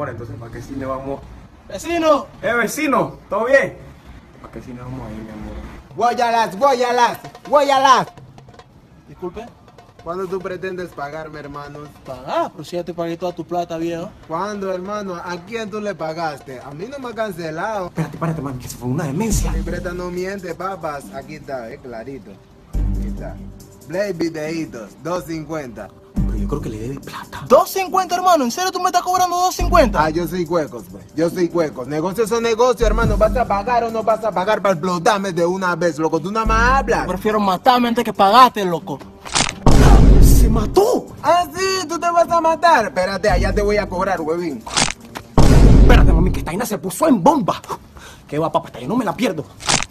amor, entonces, ¿para qué cine vamos? ¡Vecino! Vecino! ¿Todo bien? ¿Para qué cine vamos ahí, mi amor? Guayalas. Disculpe. ¿Cuándo tú pretendes pagarme, hermanos? Pagar, pero si ya te pagué toda tu plata, viejo. ¿Cuándo, hermano? ¿A quién tú le pagaste? A mí no me ha cancelado. Espérate, man, que se fue una demencia. Mi libreta no miente, papas. Aquí está, clarito. Aquí está. Play videitos, 2.50. Pero yo creo que le debe plata. 2.50, hermano. ¿En serio tú me estás cobrando 2.50? Ah, yo soy cuecos, pues. Yo soy cuecos. Negocios son negocios, hermano. ¿Vas a pagar o no vas a pagar para explotarme de una vez, loco? Tú nada más hablas. Prefiero matarme antes que pagarte, loco. ¡Se mató! Ah, sí, tú te vas a matar. Espérate, allá te voy a cobrar, huevín. Espérate, mami, que esta vaina se puso en bomba. ¿Qué va, papá? Esta yo no me la pierdo.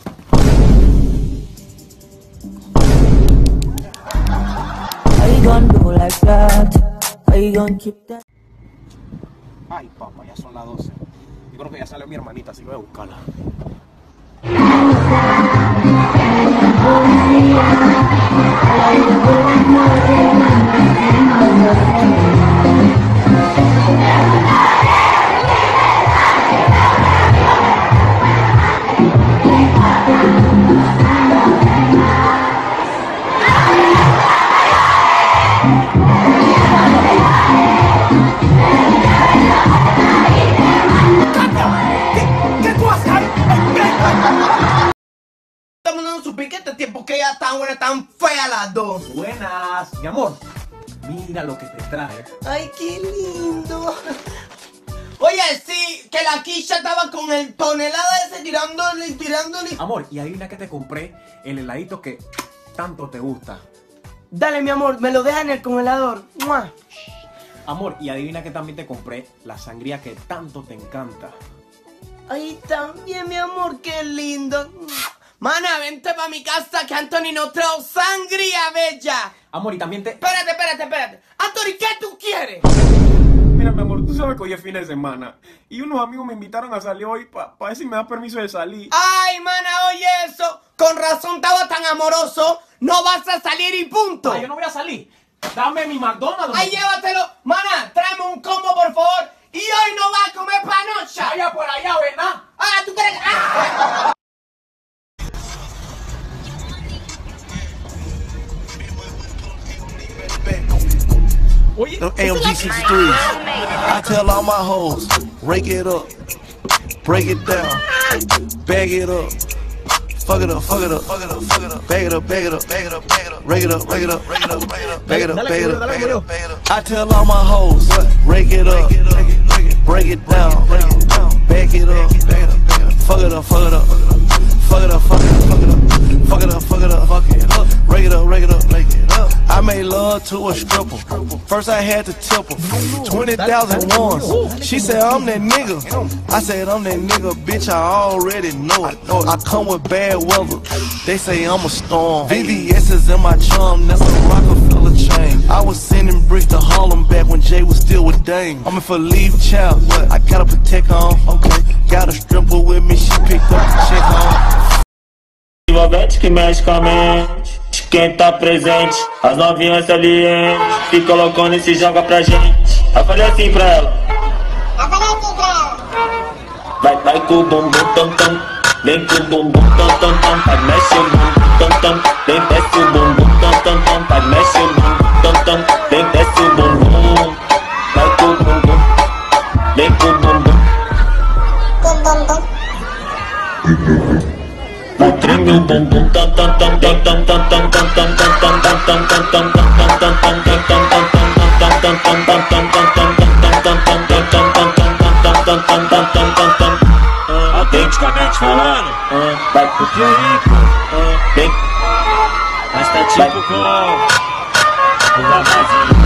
How you gonna do like that? How you gonna keep that? Ay, papá, ya son las 12. Yo creo que ya salió mi hermanita, así que voy a buscarla. ¿Qué tú haces ahí? Estamos dando su piquete tiempo que ella tan buena, tan fea las dos. Buenas, mi amor. Mira lo que te traje. Ay, qué lindo. Oye, sí, que la Kisha estaba con el tonelada ese tirándole. Amor, y adivina que te compré el heladito que tanto te gusta. Dale, mi amor, me lo deja en el congelador. ¡Mua! Amor, y adivina que también te compré la sangría que tanto te encanta. Ay, también, mi amor, qué lindo. Mana, vente pa' mi casa que Anthony nos trajo sangría bella. Amor, y también te... Espérate. Anthony, ¿qué tú quieres? Mira, mi amor, tú sabes que hoy es fin de semana. Y unos amigos me invitaron a salir hoy para ver si me da permiso de salir. Ay, mana, oye eso. Con razón estaba tan amoroso. No vas a salir y punto. Yo no voy a salir. Dame mi McDonald's. Ay, llévatelo. Mana, tráeme un combo, por favor. Y hoy no vas a comer panocha. Vaya por allá, ¿verdad? Ah, tú quieres... ¡Ah! Oye, Them AMG 63s. I tell all my hoes, rake it up, break it down, bag it up, fuck it up, bag it up, rake it up, bag it up, bag it up. I tell all my hoes, rake it up, break it down, bag it up, fuck it up, rake it up. I made love to a stripper. First I had to tip her 20,000 once. She said I'm that nigga. I said I'm that nigga, bitch. I already know it. I come with bad weather. They say I'm a storm. VVS is in my charm. That's a Rockefeller chain. I was sending bricks to Harlem back when Jay was still with Dame. I'm in for leave child. I gotta protect on. Okay. Got a stripper with me. She picked up the chick on. Envolvente que mexe com a mente de quem tá presente. As novinhas salientes fica loucona e se joga pra gente. Eu falei assim pra ela: vai com o bumbum tam tam, vem com o bumbum tam tam tam, vai mexe o bumbum tam tam, vem desce o bumbum tam tam tam, vai mexe o bumbum tam tam, vem desce o bumbum, vai com o bumbum, vem com o bumbum. Vai treme o bumbum tam tam tam tam tam tam tam tam tam tam tam tam tam tam autenticamente falando, vai pro Piorico, mas tá tipo com o Damazinho.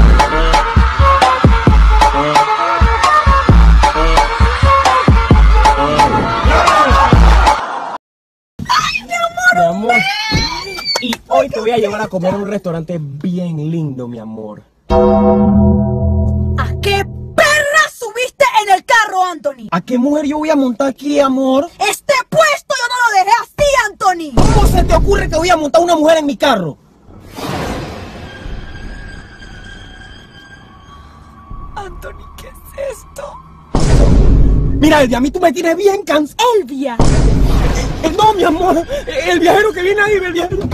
Mi amor. Y hoy te voy a llevar a comer a un restaurante bien lindo, mi amor. ¿A qué perra subiste en el carro, Anthony? ¿A qué mujer yo voy a montar aquí, amor? Este puesto yo no lo dejé así, Anthony. ¿Cómo se te ocurre que voy a montar una mujer en mi carro? Anthony, ¿qué es esto? Mira, Elvia, a mí tú me tienes bien cansado. Elvia. No, mi amor, el viajero que viene ahí, el viajero.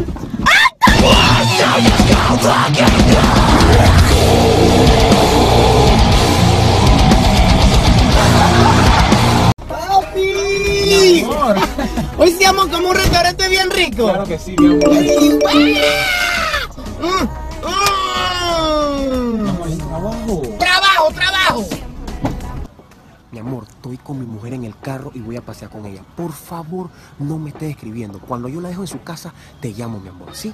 ¡Papi! Hoy sí vamos como un restaurante bien rico. Claro que sí, mi amor. ¡Trabajo, trabajo! Mi amor, estoy con mi mujer en el carro y voy a pasear con ella. Por favor, no me estés escribiendo. Cuando yo la dejo en su casa, te llamo, mi amor, ¿sí?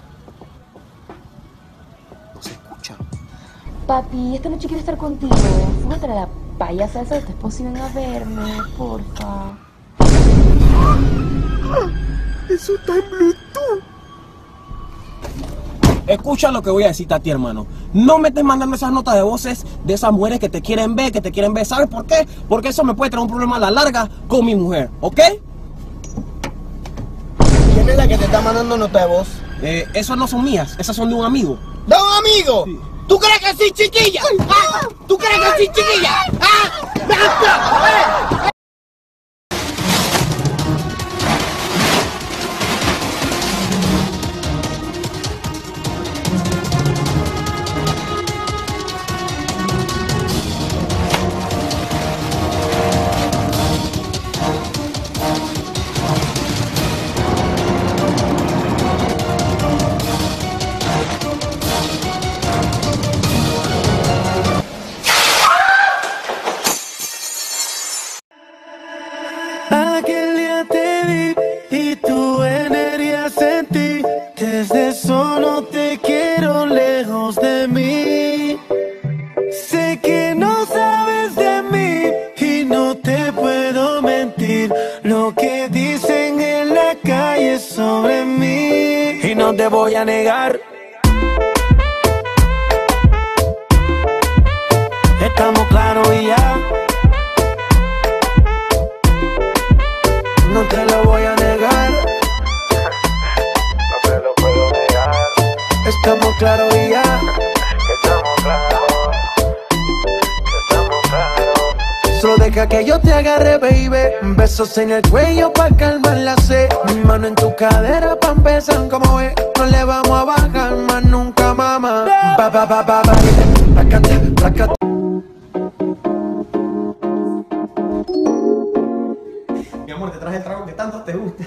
No se escucha. Papi, esta noche quiero estar contigo. Súbete a la payasa esa de tu esposo y ven a verme, porfa. Eso está en Bluetooth. Escucha lo que voy a decirte a ti, hermano. No me estés mandando esas notas de voces de esas mujeres que te quieren ver, ¿Sabes por qué? Porque eso me puede traer un problema a la larga con mi mujer, ¿ok? ¿Quién es la que te está mandando nota de voz? Esas no son mías, esas son de un amigo. ¿De un amigo? Sí. ¿Tú crees que sí, chiquilla? ¿Ah? ¿Tú crees que sí, chiquilla? ¡Ah! Aquel día te vi y tu energía sentí. Desde eso no te quiero lejos de mí. Sé que no sabes de mí y no te puedo mentir. Lo que dicen en la calle sobre mí y no te voy a negar. Estamos claros y ya. No te lo voy a negar. No te lo puedo negar. Estamos claros y ya. Estamos claros. Estamos claros. Solo deja que yo te agarre, baby. Besos en el cuello pa' calmar la sed. Mi mano en tu cadera pa' empezar como es. No le vamos a bajar más nunca, mamá. Ba, ba, ba, ba, ba. Placate, placate. Mi amor, te traje el trago que tanto te gusta.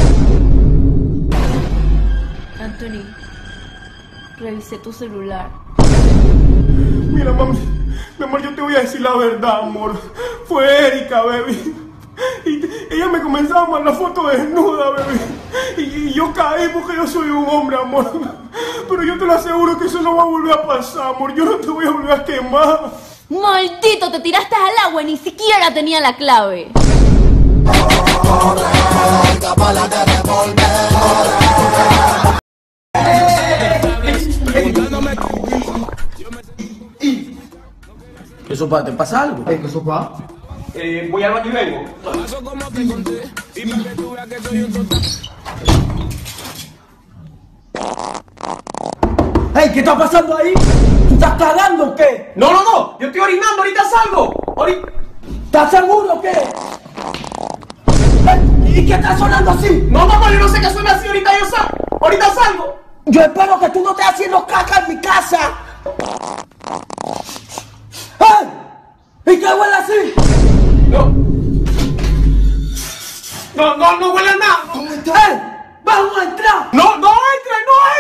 Anthony, revisé tu celular. Mira, mami, mi amor, yo te voy a decir la verdad, amor. Fue Erika, baby. Y ella me comenzaba a mandar fotos desnuda, baby. Y yo caí porque yo soy un hombre, amor. Pero yo te lo aseguro que eso no va a volver a pasar, amor. Yo no te voy a volver a quemar. ¡Maldito! Te tiraste al agua y ni siquiera tenía la clave. ¿Qué sopa? ¿Te pasa algo? ¿Qué sopa? Voy al baño y vengo. ¡Ey! ¿Qué está pasando ahí? ¿Tú estás cagando o qué? No, no, no. Yo estoy orinando. Ahorita salgo. ¿Estás seguro o qué? ¿Y qué está sonando así? No, mamá, yo no sé qué suena así. Ahorita salgo. Yo espero que tú no estés haciendo caca en mi casa. ¡Ey! ¿Y qué huele así? No huele a nada. ¡Ey! ¡Vamos a entrar! No entre.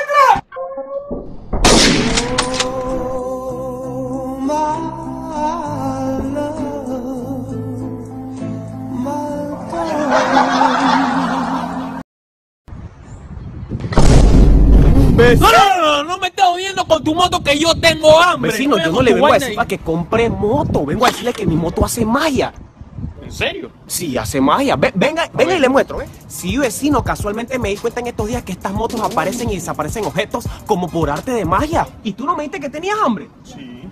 No me estás odiando con tu moto que yo tengo hambre. Vecino, yo no le vengo a decir para que compre moto. Vengo a decirle que mi moto hace magia. ¿En serio? Sí, hace magia. Venga y le muestro, ¿eh? Sí, vecino, casualmente me di cuenta en estos días que estas motos aparecen y desaparecen objetos como por arte de magia. ¿Y tú no me dijiste que tenías hambre? Sí.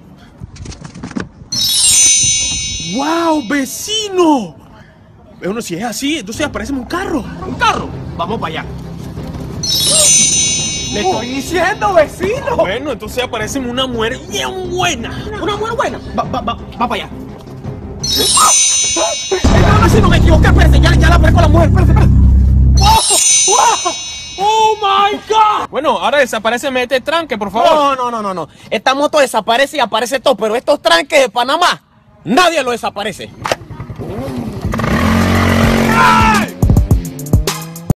¡Wow, vecino! Bueno, si es así, entonces aparece un carro. ¿Un carro? Vamos para allá. Le estoy diciendo, vecino. Bueno, entonces aparece una mujer bien buena. ¿Una mujer buena? Va para allá. ¡Ah! si no me equivoqué, espérate, ya la aparezco la mujer, espérate. ¡Oh, my God! Bueno, ahora desaparéceme este tranque, por favor. No. Esta moto desaparece y aparece todo, pero estos tranques de Panamá, nadie lo desaparece. ¡Ay!